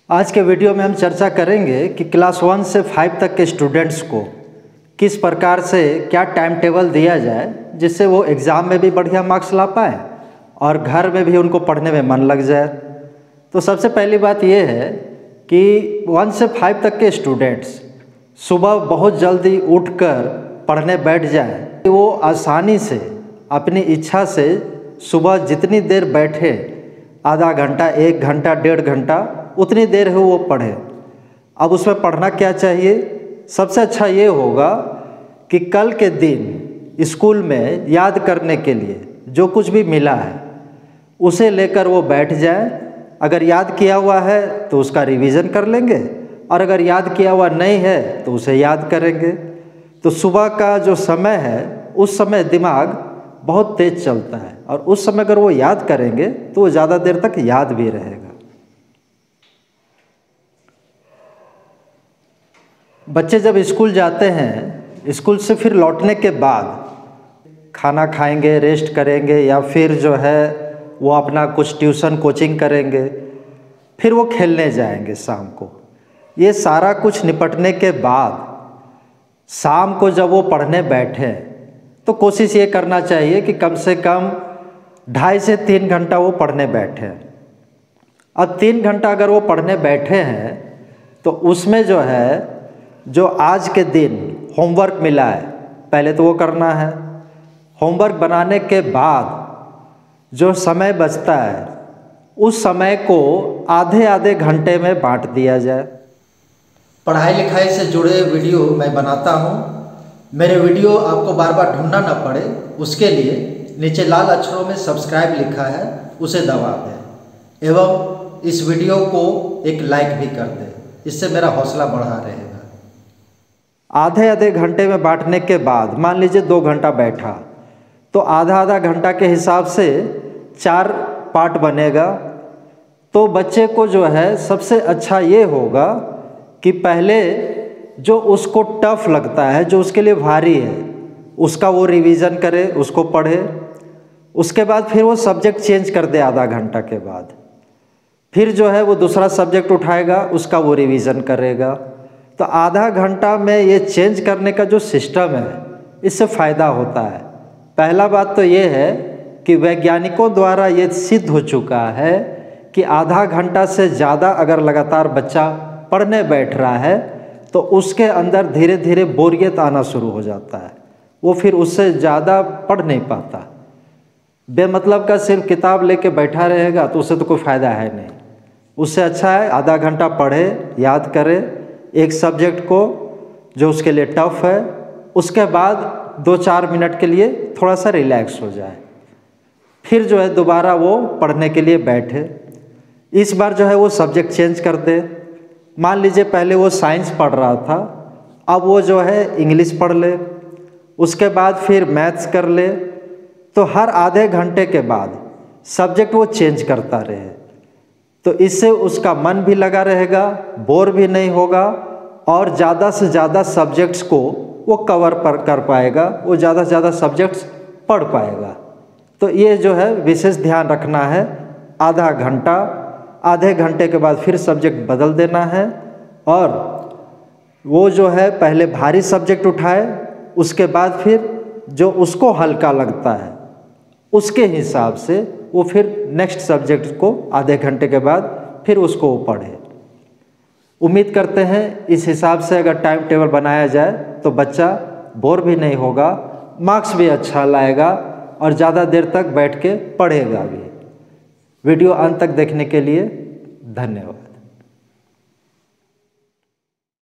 आज के वीडियो में हम चर्चा करेंगे कि क्लास 1 से 5 तक के स्टूडेंट्स को किस प्रकार से क्या टाइम टेबल दिया जाए जिससे वो एग्ज़ाम में भी बढ़िया मार्क्स ला पाएँ और घर में भी उनको पढ़ने में मन लग जाए। तो सबसे पहली बात ये है कि 1 से 5 तक के स्टूडेंट्स सुबह बहुत जल्दी उठकर पढ़ने बैठ जाएँ। वो आसानी से अपनी इच्छा से सुबह जितनी देर बैठे, आधा घंटा, 1 घंटा, 1.5 घंटा, उतनी देर है वो पढ़े। अब उसमें पढ़ना क्या चाहिए? सबसे अच्छा ये होगा कि कल के दिन स्कूल में याद करने के लिए जो कुछ भी मिला है उसे लेकर वो बैठ जाए। अगर याद किया हुआ है तो उसका रिवीजन कर लेंगे और अगर याद किया हुआ नहीं है तो उसे याद करेंगे। तो सुबह का जो समय है उस समय दिमाग बहुत तेज चलता है और उस समय अगर वो याद करेंगे तो वो ज़्यादा देर तक याद भी रहेगा। बच्चे जब स्कूल जाते हैं, स्कूल से फिर लौटने के बाद खाना खाएंगे, रेस्ट करेंगे या फिर जो है वो अपना कुछ ट्यूशन कोचिंग करेंगे, फिर वो खेलने जाएंगे शाम को। ये सारा कुछ निपटने के बाद शाम को जब वो पढ़ने बैठे तो कोशिश ये करना चाहिए कि कम से कम 2.5 से 3 घंटा वो पढ़ने बैठे। अब 3 घंटा अगर वो पढ़ने बैठे हैं तो उसमें जो है जो आज के दिन होमवर्क मिला है पहले तो वो करना है। होमवर्क बनाने के बाद जो समय बचता है उस समय को आधे घंटे में बांट दिया जाए। पढ़ाई लिखाई से जुड़े वीडियो मैं बनाता हूँ। मेरे वीडियो आपको बार बार ढूंढना ना पड़े उसके लिए नीचे लाल अक्षरों में सब्सक्राइब लिखा है, उसे दबा दें एवं इस वीडियो को एक लाइक भी कर दें, इससे मेरा हौसला बढ़ा रहेगा। आधे घंटे में बांटने के बाद मान लीजिए 2 घंटा बैठा तो आधा घंटा के हिसाब से 4 पार्ट बनेगा। तो बच्चे को जो है सबसे अच्छा ये होगा कि पहले जो उसको टफ लगता है, जो उसके लिए भारी है, उसका वो रिवीज़न करे, उसको पढ़े। उसके बाद फिर वो सब्जेक्ट चेंज कर दे आधा घंटा के बाद। फिर जो है वो दूसरा सब्जेक्ट उठाएगा, उसका वो रिवीज़न करेगा। तो आधा घंटा में ये चेंज करने का जो सिस्टम है इससे फ़ायदा होता है। पहला बात तो ये है कि वैज्ञानिकों द्वारा ये सिद्ध हो चुका है कि आधा घंटा से ज़्यादा अगर लगातार बच्चा पढ़ने बैठ रहा है तो उसके अंदर धीरे धीरे बोरियत आना शुरू हो जाता है। वो फिर उससे ज़्यादा पढ़ नहीं पाता। बेमतलब का सिर्फ किताब लेके बैठा रहेगा तो उससे तो कोई फ़ायदा है नहीं। उससे अच्छा है आधा घंटा पढ़े, याद करे एक सब्जेक्ट को जो उसके लिए टफ है, उसके बाद 2-4 मिनट के लिए थोड़ा सा रिलैक्स हो जाए, फिर जो है दोबारा वो पढ़ने के लिए बैठे। इस बार जो है वो सब्जेक्ट चेंज कर दे। मान लीजिए पहले वो साइंस पढ़ रहा था, अब वो जो है इंग्लिश पढ़ ले, उसके बाद फिर मैथ्स कर ले। तो हर आधे घंटे के बाद सब्जेक्ट वो चेंज करता रहे तो इससे उसका मन भी लगा रहेगा, बोर भी नहीं होगा और ज़्यादा से ज़्यादा सब्जेक्ट्स को वो कवर कर पाएगा, वो ज़्यादा से ज़्यादा सब्जेक्ट्स पढ़ पाएगा। तो ये जो है विशेष ध्यान रखना है। आधा घंटा, आधे घंटे के बाद फिर सब्जेक्ट बदल देना है और वो जो है पहले भारी सब्जेक्ट उठाए, उसके बाद फिर जो उसको हल्का लगता है उसके हिसाब से वो फिर नेक्स्ट सब्जेक्ट को आधे घंटे के बाद फिर उसको वो पढ़े। उम्मीद करते हैं इस हिसाब से अगर टाइम टेबल बनाया जाए तो बच्चा बोर भी नहीं होगा, मार्क्स भी अच्छा लाएगा और ज़्यादा देर तक बैठ के पढ़ेगा भी। वीडियो अंत तक देखने के लिए धन्यवाद।